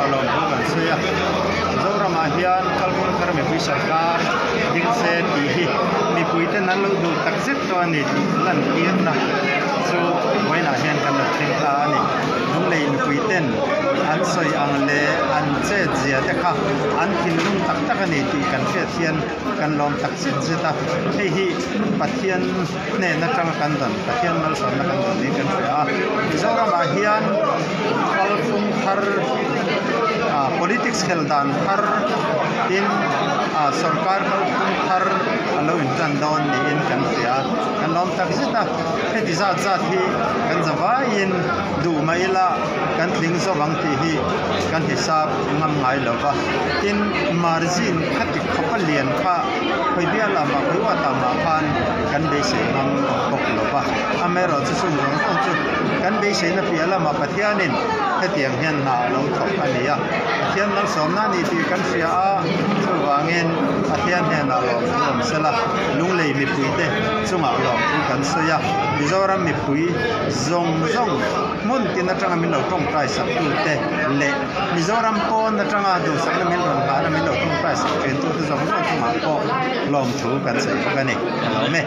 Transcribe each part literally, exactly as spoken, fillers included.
lom thu kan suya zora ma hian kalkul kar me pui sarkar ding se ti hi mi pui te nan lo du tak zet to ani lan kian na so wai na hian kan la thing ta ani lung lei mi pui ten an soi ang le an che zia te kha an thin lung tak tak ani ti kan fe thian kan lom tak zet zeta hei hi pathian ne na tang kan dan pathian mal son na kan dan ni kan fe a zora ma hian kalkul kar politics heldan har in sarkar kalkul har alo in tan don ni in kan tia kan lom tak zita he ti za za thi kan zawa in du maila kan thling zo wang ti hi kan hisab ngam ngai lova in margin khati khapalian kha khoi bia la ma khoi wa ta ma phan kan be se ngam bok lova amero chu sum rong tong chu kan be se na pia la ma pathianin he tiang hian na lo thok ania pathian nal som na ni ti kan sia a chu wangin pathian he na lo lom sela lung lei mi pui te chunga lo kan soya mizoram mi pui zong zong mun tin atanga min lo tong kai sak tu te le mizoram ko na tanga du sak na min ron ha na min lo tong kai sak ken tu zong zong chunga ko lom thu kan sai ka ni lo me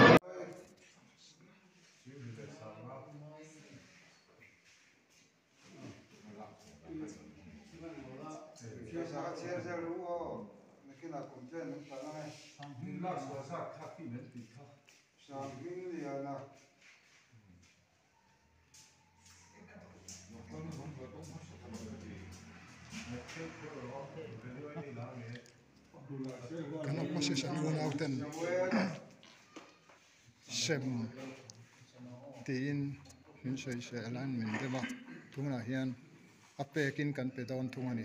kan opposition un auten sem tin min sei se alan min deba thungna hian apekin kan pe don thungani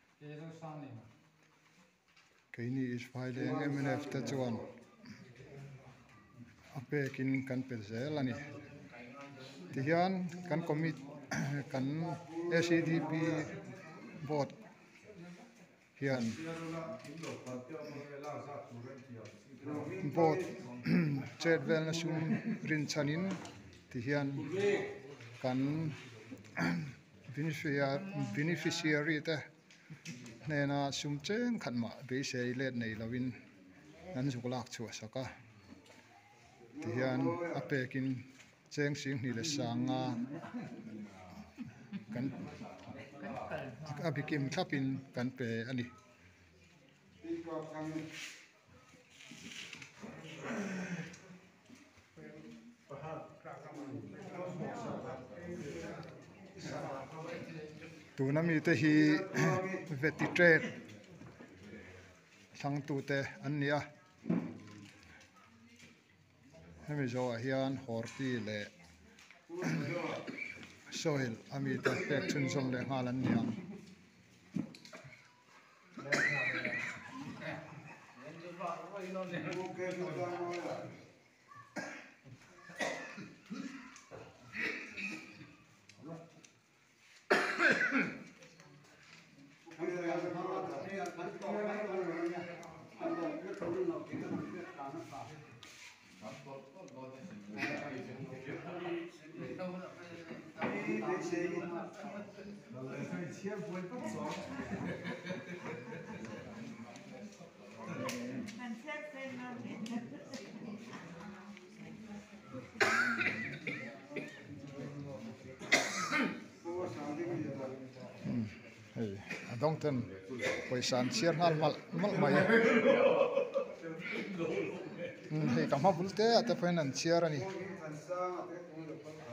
keini is file mnf ta chuan apekin kan pe zelani ti hian kan commit kan A C D P vote hian vote chet vel na sum rin chanin ti hian kan beneficiary beneficiary te nena sum chen khan ma be sei let nei lovin nan zuklak chu saka ti hian apekin cheng sing ni le sanga kan abikim thapin kan pe ani tunami te hi veti trade thang tu te ania hemi zo hian horti le soil ami ta pek chun som le halan niang dong ten poisan siar hal mal mal mai hei kam ha bulte ate phenan siar ani